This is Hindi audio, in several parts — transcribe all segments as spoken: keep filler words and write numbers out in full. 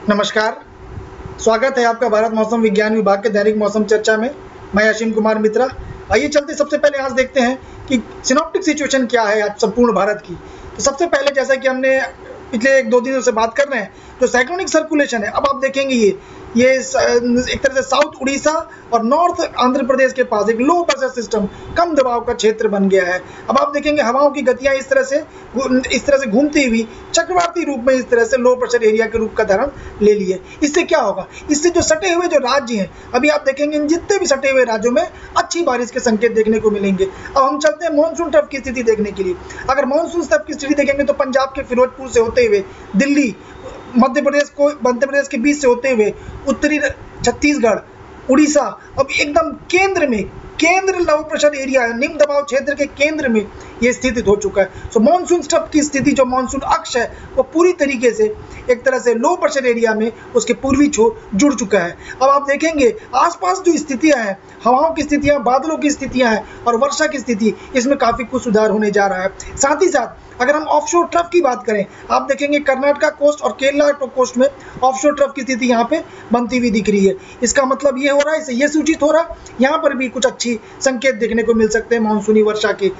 नमस्कार, स्वागत है आपका भारत मौसम विज्ञान विभाग के दैनिक मौसम चर्चा में। मैं असीम कुमार मित्रा। आइए चलते सबसे पहले आज देखते हैं कि सिनॉप्टिक सिचुएशन क्या है आज संपूर्ण भारत की। तो सबसे पहले जैसा कि हमने पिछले एक दो दिनों से बात कर रहे हैं, जो साइक्लोनिक सर्कुलेशन है, अब आप देखेंगे ये ये एक तरह से साउथ उड़ीसा और नॉर्थ आंध्र प्रदेश के पास एक लो प्रेशर सिस्टम, कम दबाव का क्षेत्र बन गया है। अब आप देखेंगे हवाओं की गतियां इस तरह से इस तरह से घूमती हुई चक्रवाती रूप में इस तरह से लो प्रेशर एरिया के रूप का धारण ले लिए। इससे क्या होगा? इससे जो सटे हुए जो राज्य हैं, अभी आप देखेंगे इन जितने भी सटे हुए राज्यों में अच्छी बारिश के संकेत देखने को मिलेंगे। अब हम चलते हैं मानसून ट्रफ की स्थिति देखने के लिए। अगर मानसून ट्रफ की स्थिति देखेंगे तो पंजाब के फिरोजपुर से होते हुए दिल्ली, मध्य प्रदेश को मध्य प्रदेश के बीच से होते हुए उत्तरी छत्तीसगढ़, उड़ीसा, अब एकदम केंद्र में केंद्र लो प्रेशर एरिया है, निम्न दबाव क्षेत्र के केंद्र में ये स्थिति हो चुका है। सो मानसून स्टफ की स्थिति, जो मानसून अक्ष है, वो पूरी तरीके से एक तरह से लो प्रेशर एरिया में उसके पूर्वी छोर जुड़ चुका है। अब आप देखेंगे आसपास जो स्थितियां हैं, हवाओं की स्थितियां, बादलों की स्थितियां हैं और वर्षा की स्थिति, इसमें काफी कुछ सुधार होने जा रहा है। साथ ही साथ अगर हम ऑफशोर ट्रफ की बात करें, आप देखेंगे कर्नाटक कोस्ट और केरला कोस्ट में ऑफशोर ट्रफ की स्थिति यहाँ पे बनती हुई दिख रही है। इसका मतलब ये हो रहा है, इससे ये सूचित हो रहा है यहाँ पर भी कुछ अच्छी संकेत देखने को मिल सकते हैं मानसूनी वर्षा के।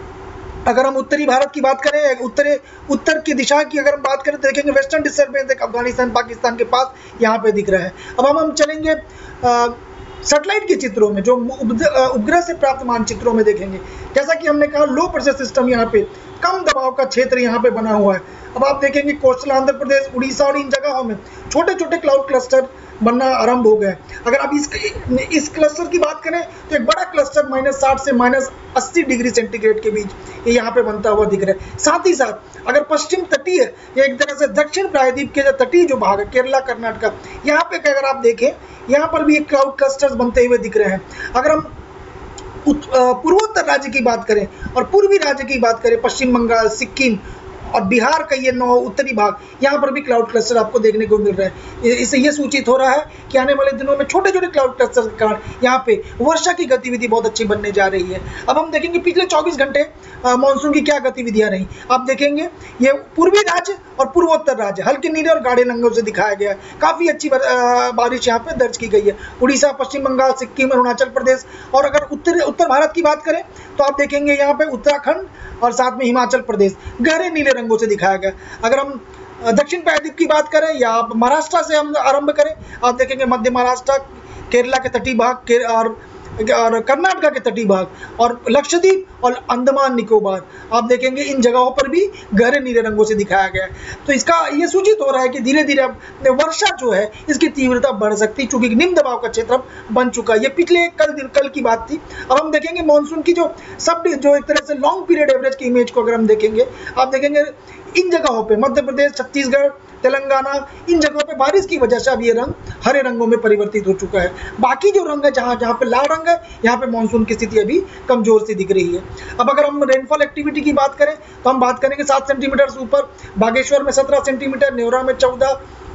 अगर हम उत्तरी भारत की बात करें, उत्तरी उत्तर की दिशा की अगर हम बात करें तो देखेंगे वेस्टर्न डिस्टर्बेंस एक अफगानिस्तान पाकिस्तान के पास यहाँ पे दिख रहा है। अब हम हम चलेंगे सैटेलाइट के चित्रों में, जो उपग्रह से प्राप्त मानचित्रों में देखेंगे। जैसा कि हमने कहा, लो प्रेशर सिस्टम यहाँ पे, कम दबाव का क्षेत्र यहाँ पे बना हुआ है। अब आप देखेंगे कोस्टल आंध्र प्रदेश, उड़ीसा और इन जगहों में छोटे छोटे क्लाउड क्लस्टर बनना आरंभ हो गए। अगर आप इस इस क्लस्टर की बात करें तो एक बड़ा क्लस्टर माइनस साठ से माइनस अस्सी डिग्री सेंटीग्रेड के बीच ये यहाँ पे बनता हुआ दिख रहा है। साथ ही साथ अगर पश्चिम तटीय या एक तरह से दक्षिण प्रायद्वीप के जो तटीय जो भाग है, केरला, कर्नाटक, यहाँ पे अगर आप देखें, यहाँ पर भी एक क्लाउड क्लस्टर्स बनते हुए दिख रहे हैं। अगर हम पूर्वोत्तर राज्य की बात करें और पूर्वी राज्य की बात करें, पश्चिम बंगाल, सिक्किम और बिहार का ये नौ उत्तरी भाग, यहाँ पर भी क्लाउड क्लस्टर आपको देखने को मिल रहा है। इससे ये सूचित हो रहा है कि आने वाले दिनों में छोटे छोटे क्लाउड क्लस्टर के कारण यहाँ पे वर्षा की गतिविधि बहुत अच्छी बनने जा रही है। अब हम देखेंगे पिछले चौबीस घंटे मानसून की क्या गतिविधियां रही। आप देखेंगे ये पूर्वी राज्य और पूर्वोत्तर राज्य हल्के नीले और गाढ़े रंगों से दिखाया गया है। काफी अच्छी बारिश यहाँ पे दर्ज की गई है। उड़ीसा, पश्चिम बंगाल, सिक्किम, अरुणाचल प्रदेश। और अगर उत्तर उत्तर भारत की बात करें तो आप देखेंगे यहाँ पे उत्तराखंड और साथ में हिमाचल प्रदेश गहरे नीले रंगों से दिखाया गया। अगर हम दक्षिण प्रायद्वीप की बात करें या आप महाराष्ट्र से हम आरंभ करें, आप देखेंगे मध्य महाराष्ट्र, केरला के तटीय भाग और और कर्नाटक के तटीय भाग और लक्षद्वीप और अंडमान निकोबार, आप देखेंगे इन जगहों पर भी गहरे नीले रंगों से दिखाया गया है। तो इसका ये सूचित हो रहा है कि धीरे धीरे अब वर्षा जो है इसकी तीव्रता बढ़ सकती है, क्योंकि निम्न दबाव का क्षेत्र बन चुका है। ये पिछले कल दिन कल की बात थी। अब हम देखेंगे मानसून की जो सब जो एक तरह से लॉन्ग पीरियड एवरेज की इमेज को अगर हम देखेंगे, आप देखेंगे इन जगहों पे मध्य प्रदेश, छत्तीसगढ़, तेलंगाना, इन जगहों पे बारिश की वजह से अब ये रंग हरे रंगों में परिवर्तित हो चुका है। बाकी जो रंग है, जहां जहां पे लाल रंग है, यहाँ पे मानसून की स्थिति अभी कमजोर सी दिख रही है। अब अगर हम रेनफॉल एक्टिविटी की बात करें तो हम बात करेंगे सात सेंटीमीटर से ऊपर, बागेश्वर में सत्रह सेंटीमीटर, नेवरा में चौदह,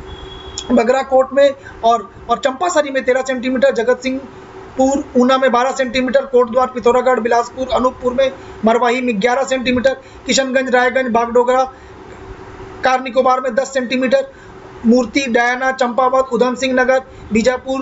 बगराकोट में और और चंपासरी में तेरह सेंटीमीटर, जगत सिंहपुर, ऊना में बारह सेंटीमीटर, कोटद्वार, पिथौरागढ़, बिलासपुर, अनूपपुर में, मरवाही में ग्यारह सेंटीमीटर, किशनगंज, रायगंज, बागडोगरा, कार निकोबार में दस सेंटीमीटर, मूर्ति, डयाना, चंपावत, उधम सिंह नगर, बीजापुर,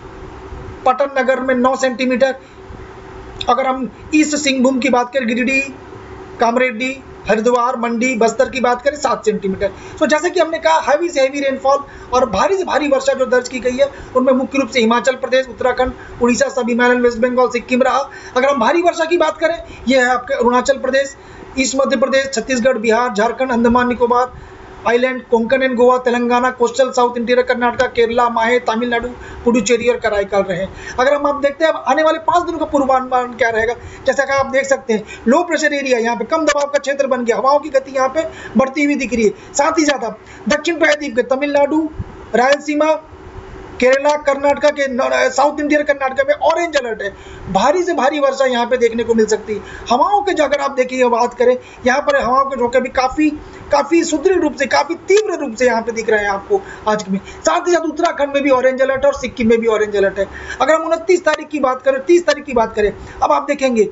पटन नगर में नौ सेंटीमीटर। अगर हम ईस्ट सिंहभूम की बात करें, गिरिडीह, कामरेड्डी, हरिद्वार, मंडी, बस्तर की बात करें सात सेंटीमीटर। सो जैसे कि हमने कहा, हैवी से हैवी रेनफॉल और भारी से भारी वर्षा जो दर्ज की गई है उनमें मुख्य रूप से हिमाचल प्रदेश, उत्तराखंड, उड़ीसा, सब हिमालयन, वेस्ट बंगाल, सिक्किम रहा। अगर हम भारी वर्षा की बात करें, यह है आपके Arunachal Pradesh, east Madhya Pradesh, Chhattisgarh, Bihar, Jharkhand, Andaman Nicobar island, Konkan and Goa, Telangana, coastal south interior Karnataka, Kerala, Mahe, Tamil Nadu, Puducherry और कराईकल रहे। अगर हम आप देखते हैं अब आने वाले पाँच दिनों का पूर्वानुमान क्या रहेगा, जैसा कि आप देख सकते हैं लो प्रेशर एरिया यहाँ पे कम दबाव का क्षेत्र बन गया, हवाओं की गति यहाँ पे बढ़ती हुई दिख रही है। साथ ही साथ दक्षिण प्रायद्वीप के तमिलनाडु, रायलसीमा, केरला, कर्नाटक के साउथ इंडियन कर्नाटक में ऑरेंज अलर्ट है। भारी से भारी वर्षा यहाँ पे देखने को मिल सकती है। हवाओं के जो अगर आप देखिए बात करें, यहाँ पर हवाओं के झोंके भी काफी काफी सुदृढ़ रूप से, काफी तीव्र रूप से यहाँ पे दिख रहे हैं आपको आज में। साथ ही साथ उत्तराखंड में भी ऑरेंज अलर्ट है और सिक्किम में भी ऑरेंज अलर्ट है। अगर हम उनतीस तारीख की बात करें, तीस तारीख की बात करें, अब आप देखेंगे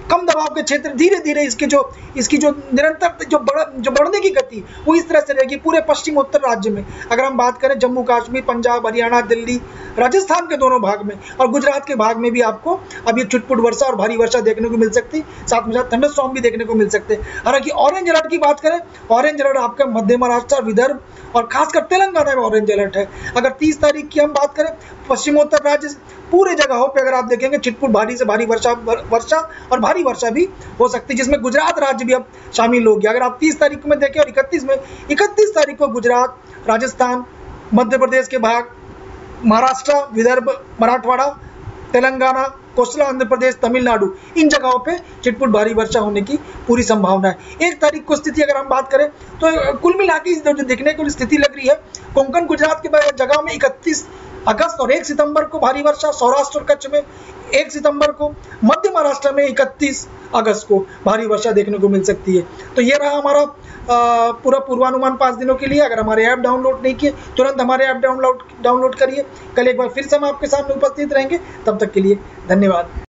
कम दबाव के क्षेत्र धीरे धीरे इसके जो इसकी जो निरंतर जो बढ़ जो बढ़ने की गति वो इस तरह से रहेगी पूरे पश्चिम उत्तर राज्य में। अगर हम बात करें जम्मू कश्मीर, पंजाब, हरियाणा, दिल्ली, राजस्थान के दोनों भाग में और गुजरात के भाग में भी आपको अब ये छुटपुट वर्षा और भारी वर्षा देखने को मिल सकती, साथ में साथ थंडरस्टॉर्म भी देखने को मिल सकते हैं। हालांकि ऑरेंज अलर्ट की बात करें, ऑरेंज अलर्ट आपका मध्य महाराष्ट्र, विदर्भ और खासकर तेलंगाना में ऑरेंज अलर्ट है। अगर तीस तारीख की हम बात करें, पश्चिमोत्तर राज्य पूरे जगहों पे अगर आप देखेंगे छिटपुट भारी से भारी वर्षा वर्षा और भारी वर्षा भी हो सकती है, जिसमें गुजरात राज्य भी अब शामिल हो गया। अगर आप तीस तारीख में देखें और इकतीस में इकतीस तारीख को गुजरात, राजस्थान, मध्य प्रदेश के भाग, महाराष्ट्र, विदर्भ, मराठवाड़ा, तेलंगाना, कोस्टल आंध्र प्रदेश, तमिलनाडु, इन जगहों पे छिटपुट भारी वर्षा होने की पूरी संभावना है। एक तारीख को स्थिति अगर हम बात करें तो कुल मिला के जो देखने को स्थिति लग रही है, कोंकण गुजरात के जगह में इकतीस अगस्त और एक सितंबर को भारी वर्षा, सौराष्ट्र और कच्छ में एक सितंबर को, मध्य महाराष्ट्र में इकतीस अगस्त को भारी वर्षा देखने को मिल सकती है। तो ये रहा हमारा आ, पूरा पूर्वानुमान पाँच दिनों के लिए। अगर हमारे ऐप डाउनलोड नहीं किए तुरंत हमारे ऐप डाउनलोड डाउनलोड करिए। कल एक बार फिर से हम आपके सामने उपस्थित रहेंगे, तब तक के लिए धन्यवाद।